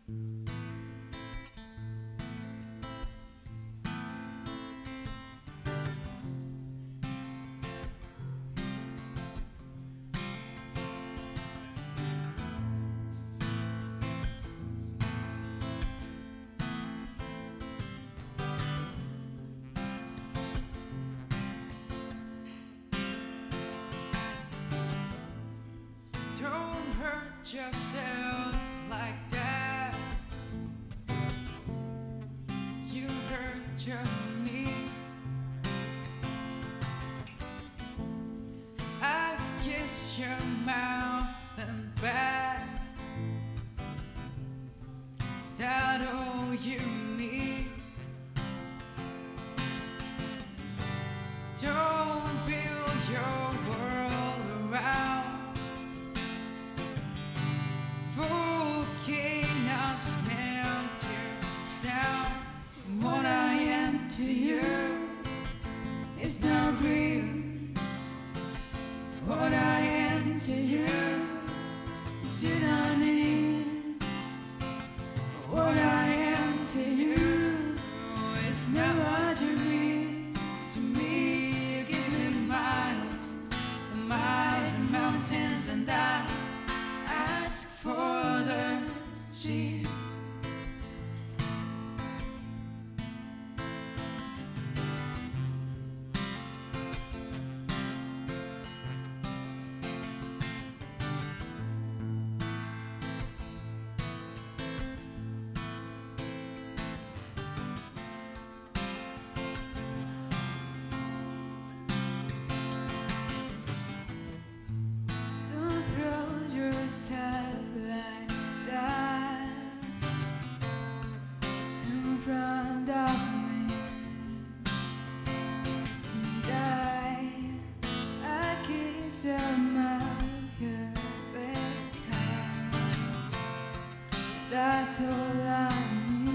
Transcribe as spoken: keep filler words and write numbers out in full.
Yourself like that. You hurt your knees. I've kissed your mouth and back. Is that all you need? Don't build your world around volcanoes melt you down. What I am to you is not real. What I am to you do not need. What I am to you is not what you mean to me. You give me miles and miles and mountains, and I ask for the sea. Don't throw yourself like that in front of me, and I, I kiss your mouth, your big hand. That's all I need.